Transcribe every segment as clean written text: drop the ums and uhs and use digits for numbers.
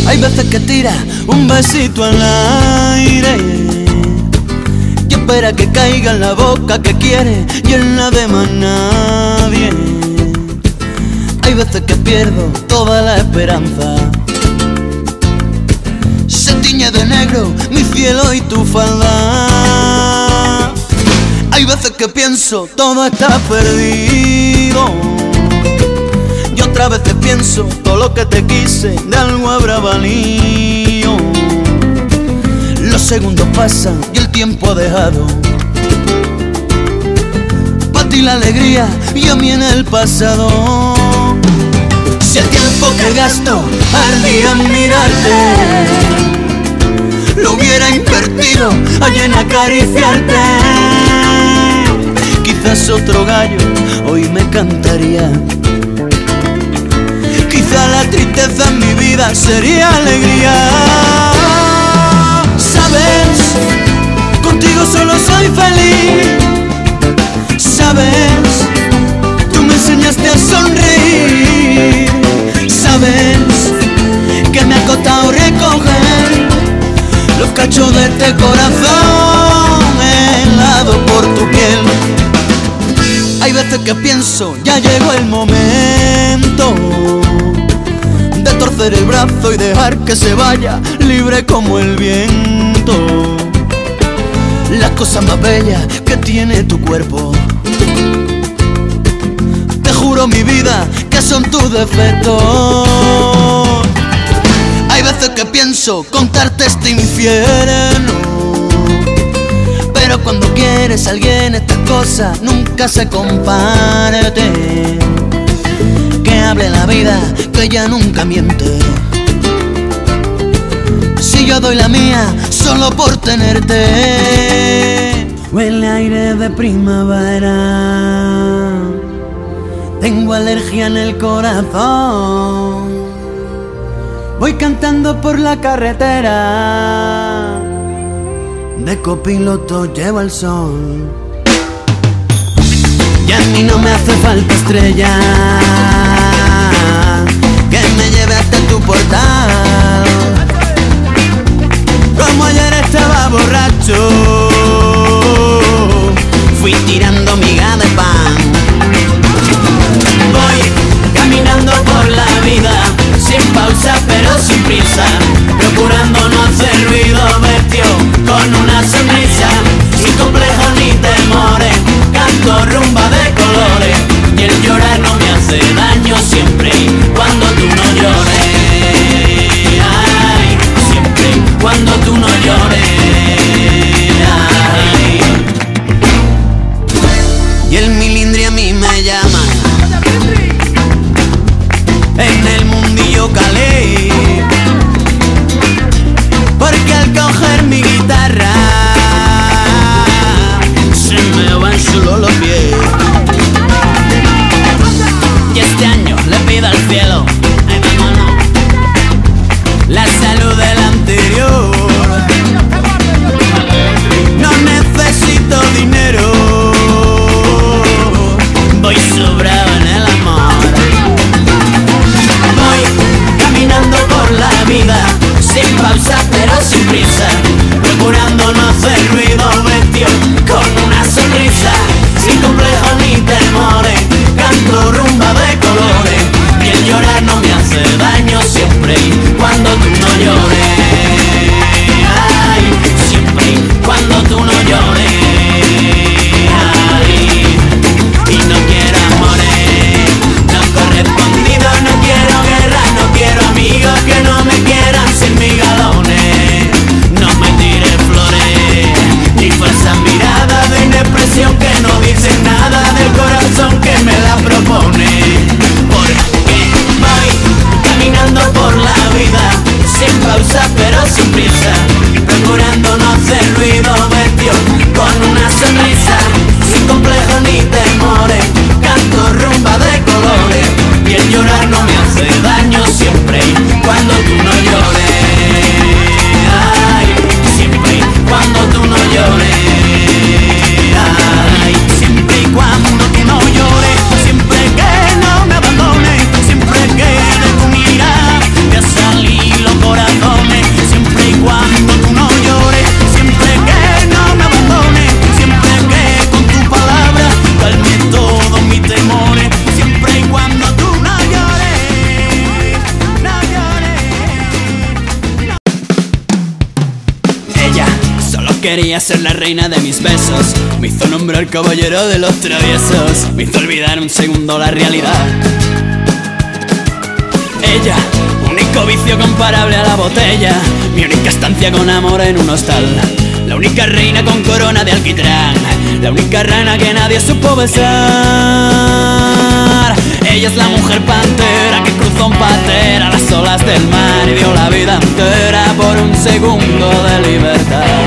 Hay veces que tira un besito al aire y espera que caiga en la boca que quiere y en la de más nadie. Hay veces que pierdo toda la esperanza. Se tiñe de negro mi cielo y tu falda. Hay veces que pienso todo está perdido y otras veces pienso todo lo que te quise de algo habrá valido. Los segundos pasan y el tiempo ha dejado para ti la alegría y a mí en el pasado. Si el tiempo que gasto al día en mirarte lo hubiera invertido allí en acariciarte, quizás otro gallo hoy me cantaría. Quizá la tristeza en mi vida sería alegría. Sabes, contigo solo soy feliz. Sabes, tú me enseñaste a sonreír. Sabes, que me ha costado recoger los cachos de este corazón helado por tu piel. Hay veces que pienso, ya llegó el momento de torcer el brazo y dejar que se vaya libre como el viento. Las cosas más bellas que tiene tu cuerpo, te juro mi vida que son tus defectos. Hay veces que pienso contarte este infierno, pero cuando quieres a alguien estas cosas nunca se comparte. Que hable la vida, que ya nunca miente. Si yo doy la mía solo por tenerte. Huele aire de primavera, tengo alergia en el corazón. Voy cantando por la carretera, de copiloto llevo el sol. Y a mí no me hace falta estrella que me lleve hasta tu portal. Como ayer estaba borracho, fui tirando miga de pan. Voy caminando por la vida, sin pausa pero sin prisa, procurando no hacer ruido, vestido con una sonrisa, sin complejos ni temores, canto rumba de colores, y el llorar no me hace daño siempre cuando tú no llores. Ay, siempre cuando tú no llores. Ay. Y el milindri a mí me llama, en el mundillo calé, porque al coger mi guitarra se me van solo los pies. Y este año le pido al cielo, ay vámonos, la salud del anterior. No necesito dinero, voy sobrado en el amor. Voy caminando por la vida, sin pausa pero sin prisa, procurando no hacer ruido, vestido con una sonrisa, sin complejos ni temores, canto rumba de colores, y el llorar no me hace daño siempre cuando tú no llores. Ay, siempre cuando tú no llores. quería ser la reina de mis besos, me hizo nombrar caballero de los traviesos, me hizo olvidar un segundo la realidad. Ella, único vicio comparable a la botella, mi única estancia con amor en un hostal, la única reina con corona de alquitrán, la única rana que nadie supo besar. Ella es la mujer pantera que cruzó en patera las olas del mar y dio la vida entera por un segundo de libertad.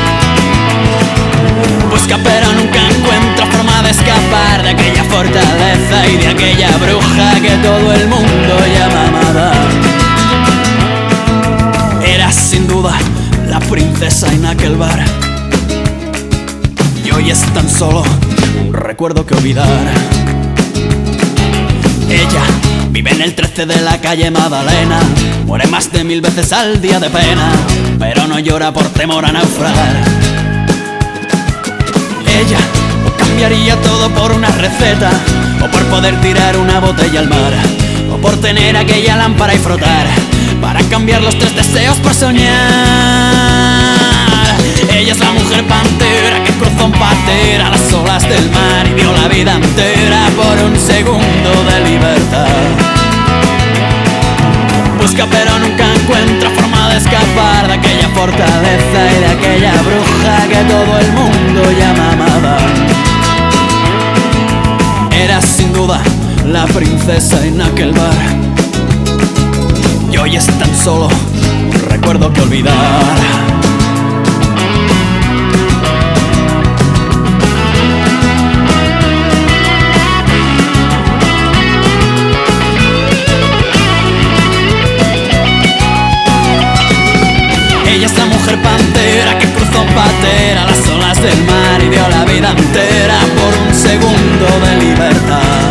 Busca pero nunca encuentra forma de escapar de aquella fortaleza y de aquella bruja que todo el mundo llama amada. Era sin duda la princesa en aquel bar, y hoy es tan solo un recuerdo que olvidar. Ella vive en el 13 de la calle Magdalena, muere más de 1000 veces al día de pena, pero no llora por temor a naufragar. Ella cambiaría todo por una receta, o por poder tirar una botella al mar, o por tener aquella lámpara y frotar, para cambiar los 3 deseos por soñar. Ella es la mujer pantera que cruzó en patera las olas del mar y dio la vida entera por un segundo de libertad. Busca pero nunca encuentra forma de escapar de aquella fortaleza y de aquella bruja que todo el mundo llama amada. Era sin duda la princesa en aquel bar, y hoy es tan solo un recuerdo que olvidar. Ella es la mujer pantera que cruzó en patera las olas del mar y dio la vida entera por un segundo de libertad.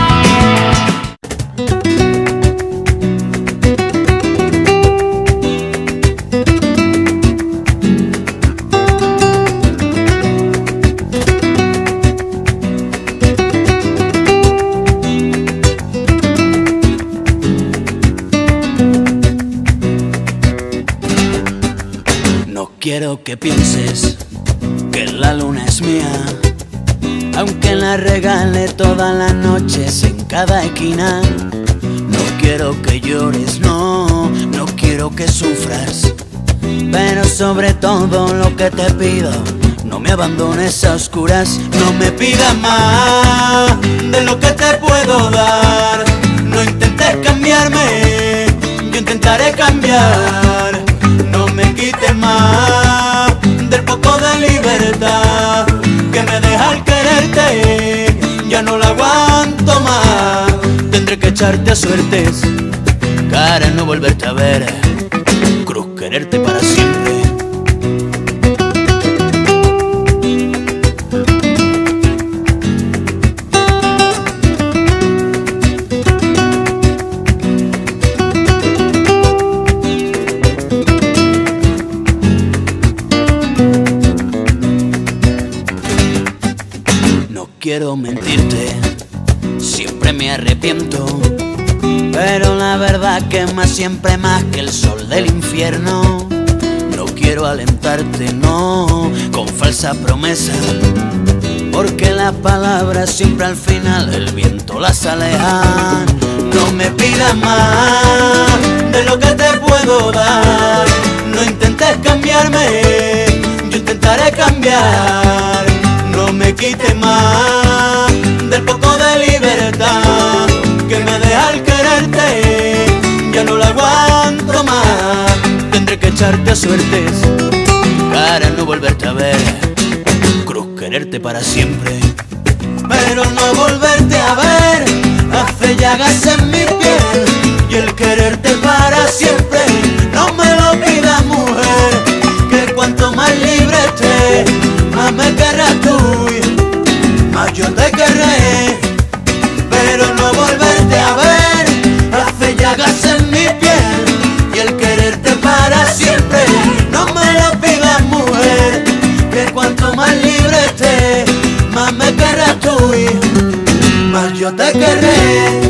Quiero que pienses que la luna es mía, aunque la regale todas las noches en cada esquina. No quiero que llores, no quiero que sufras, pero sobre todo lo que te pido, no me abandones a oscuras. No me pidas más de lo que te puedo dar, no intentes cambiarme, yo intentaré cambiar. No me quites más del poco de libertad que me deja al quererte, ya no la aguanto más. Tendré que echarte a suertes, cara no volverte a ver, cruz quererte para siempre. Quiero mentirte, siempre me arrepiento, pero la verdad quema siempre más que el sol del infierno. No quiero alentarte, no, con falsa promesa, porque las palabras siempre al final el viento las aleja. No me pidas más de lo que te puedo dar, no intentes cambiarme, yo intentaré cambiar. No me quites más del poco de libertad que me deja al quererte, ya no la aguanto más. Tendré que echarte a suertes, para no volverte a ver, cruz quererte para siempre. Pero no volverte a ver hace llagas en mi piel, y el quererte para siempre. No me lo pidas, mujer, que cuanto más libre esté, más me querrás tú, más yo te querré. Pero no volverte a ver hace llagas en mi piel, y el quererte para siempre. No me lo pidas, mujer, que cuanto más libre esté, más me querrás tú, más yo te querré.